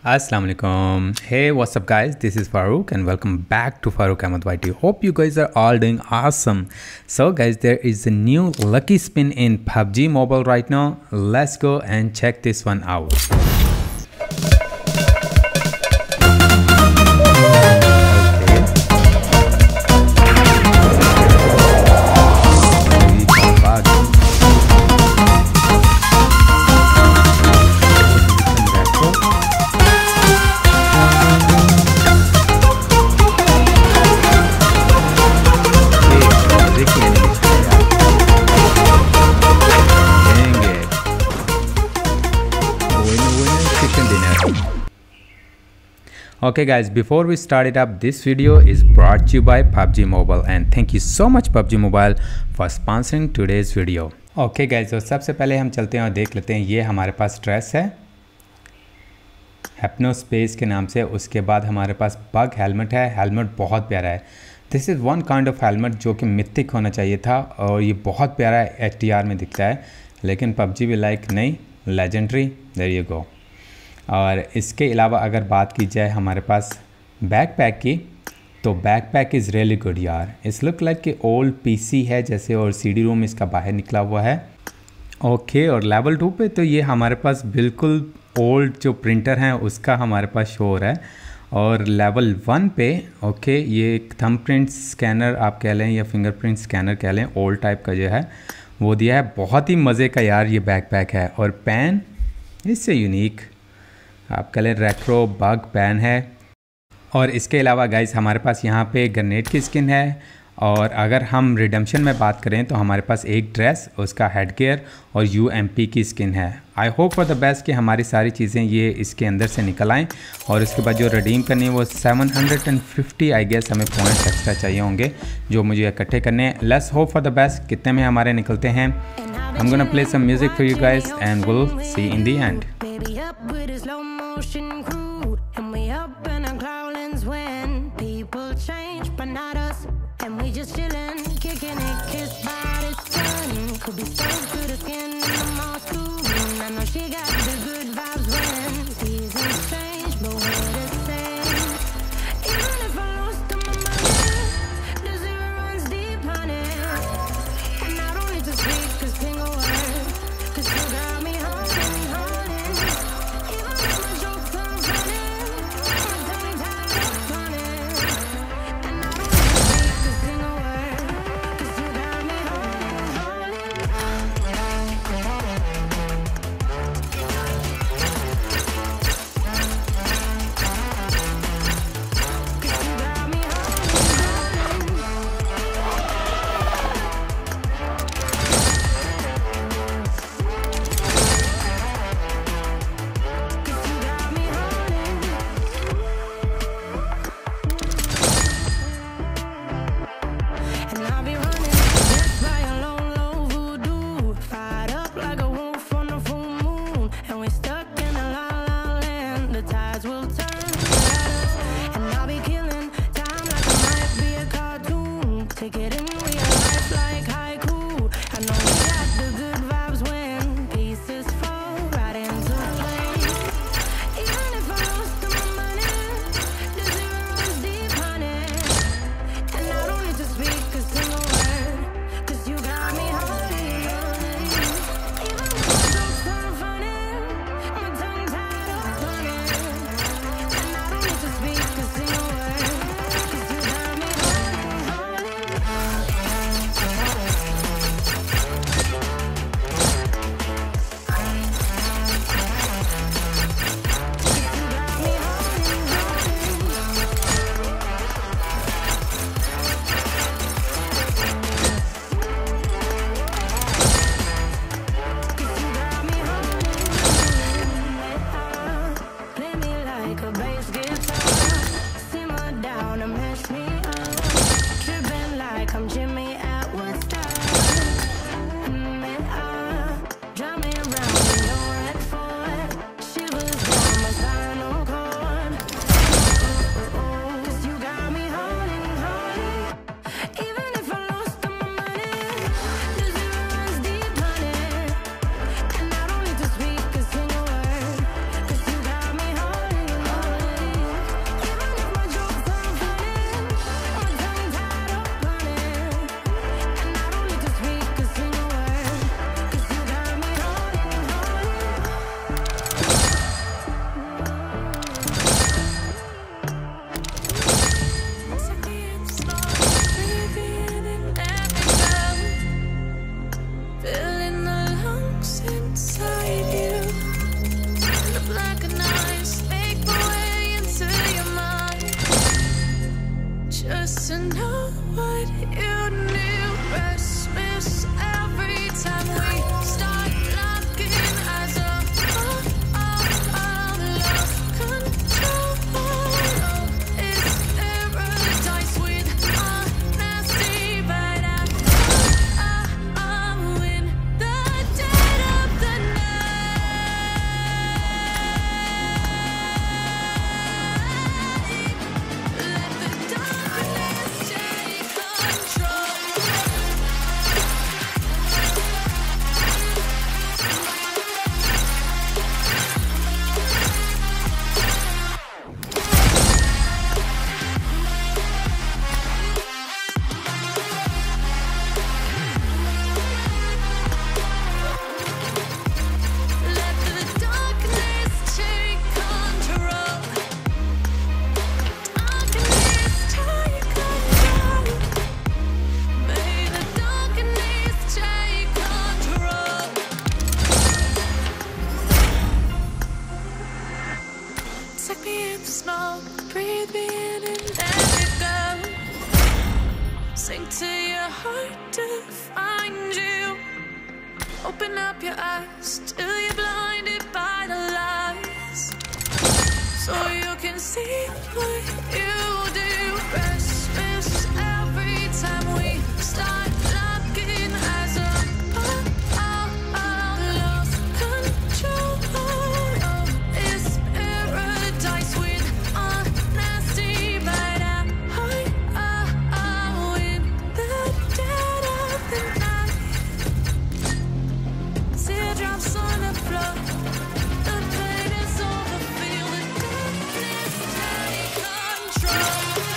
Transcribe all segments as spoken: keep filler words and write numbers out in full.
Assalamu alaikum. Hey, what's up guys? This is Farouk and welcome back to Farouk Ahmed Y T. Hope you guys are all doing awesome. So guys, there is a new lucky spin in P U B G Mobile right now. Let's go and check this one out. Okay guys, before we start it up, this video is brought to you by P U B G Mobile and thank you so much P U B G Mobile for sponsoring today's video. Okay guys, तो सबसे पहले हम चलते हैं और देख लेते हैं। ये हमारे पास ड्रेस है हैप्नो स्पेस के नाम से। उसके बाद हमारे पास बग हेलमेट है। हेलमेट बहुत प्यारा है। This is one kind of helmet जो कि मिथिक होना चाहिए था और ये बहुत प्यारा एच टी आर में दिखता है, लेकिन पबजी भी लाइक नहीं लेजेंडरी। There you go. और इसके अलावा अगर बात की जाए हमारे पास बैकपैक की, तो बैकपैक इज़ रियली गुड यार। इस लुक लाइक कि ओल्ड पीसी है जैसे, और सीडी रूम इसका बाहर निकला हुआ है। ओके, और लेवल टू पे तो ये हमारे पास बिल्कुल ओल्ड जो प्रिंटर हैं उसका हमारे पास शो हो रहा है। और लेवल वन पे ओके ये थंबप्रिंट स्कैनर आप कह लें या फिंगरप्रिंट स्कैनर कह लें, ओल्ड टाइप का जो है वो दिया है। बहुत ही मज़े का यार ये बैकपैक है। और पैन इससे यूनिक आप कह लें रेट्रो बग पैन है। और इसके अलावा गाइस हमारे पास यहाँ पे ग्रेनेड की स्किन है। और अगर हम रिडेम्पशन में बात करें तो हमारे पास एक ड्रेस, उसका हेड गियर और यू एम पी की स्किन है। I hope for the best कि हमारी सारी चीज़ें ये इसके अंदर से निकल आएँ। और उसके बाद जो रिडीम करनी है वो seven hundred fifty I guess हमें पॉइंट्स एक्स्ट्रा चाहिए होंगे जो मुझे इकट्ठे करने हैं। Let's hope for the best कितने में हमारे निकलते हैं। I'm gonna play some music for you guys and we'll see in the end. Baby up with a slow motion crew and we up in our growlings when people change but not us, and we just chillin', kicking it, kissed by the sun. Could be soaked to the skin in the mall too. I know she got the good vibes when seasons change, but we're the same. Even if I lost my mind, the zero runs deep, honey. And I don't need to speak cause single word, cause you got me haunting, haunting. Even if my jokes aren't funny, my tongue tied up funny. And I don't need to speak cause single word, cause you got me haunting, haunting. take me in the smoke, breathe me in and let me go. Sink to your heart to find you. Open up your eyes till you're blinded by the lies, so you can see what you do. Restless every time we start looking as a oh, oh, oh, lost control. Oh, it's paradise with honesty, but I oh, oh, in the dead of the night. Teardrops on the floor. The pain is over. Feel the darkness take control.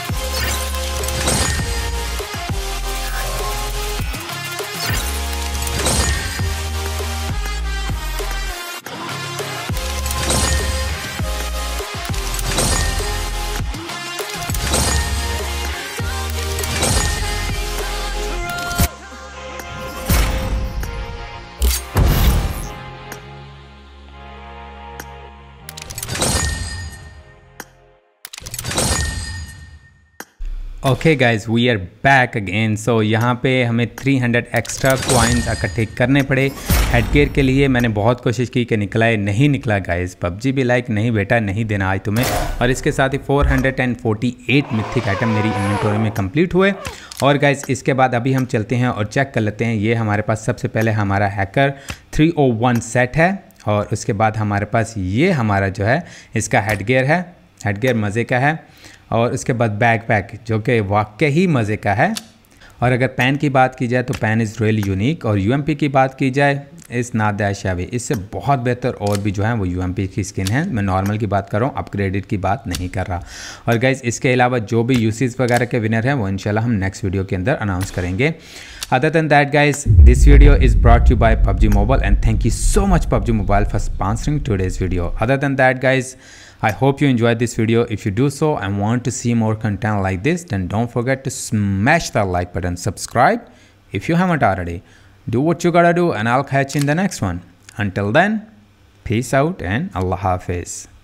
Okay guys, we are back again. So यहाँ पे हमें तीन सौ extra coins इकट्ठे करने पड़े headgear के लिए। मैंने बहुत कोशिश की कि निकला है, नहीं निकला गाइज। पबजी भी लाइक नहीं बेटा, नहीं देना आज तुम्हें। और इसके साथ ही चार सौ अड़तालीस मिथिक आइटम मेरी इन्वेंटरी में कंप्लीट हुए। और गाइज इसके बाद अभी हम चलते हैं और चेक कर लेते हैं। ये हमारे पास सबसे पहले हमारा हैकर तीन सौ एक सेट है, और उसके बाद हमारे पास ये हमारा जो है इसका हेडगियर है। हेडगियर मज़े का है। और उसके बाद बैकपैक जो कि वाकई ही मज़े का है। और अगर पेन की बात की जाए तो पेन इज़ रियली यूनिक। और यूएमपी की बात की जाए इस नादाशावी, इससे बहुत बेहतर और भी जो है वो यूएमपी की स्किन है। मैं नॉर्मल की बात कर रहा हूँ, अपग्रेडेड की बात नहीं कर रहा। और गाइज इसके अलावा जो भी यूसीज वगैरह के विनर हैं वो इंशाल्लाह हम नेक्स्ट वीडियो के अंदर अनाउंस करेंगे। Other than that guys, this video is brought to you by P U B G Mobile, and thank you so much P U B G Mobile for sponsoring today's video. Other than that guys, I hope you enjoyed this video. If you do so and want to see more content like this, then don't forget to smash that like button, subscribe if you haven't already. Do what you gotta do, and I'll catch you in the next one. Until then, peace out and Allah Hafiz.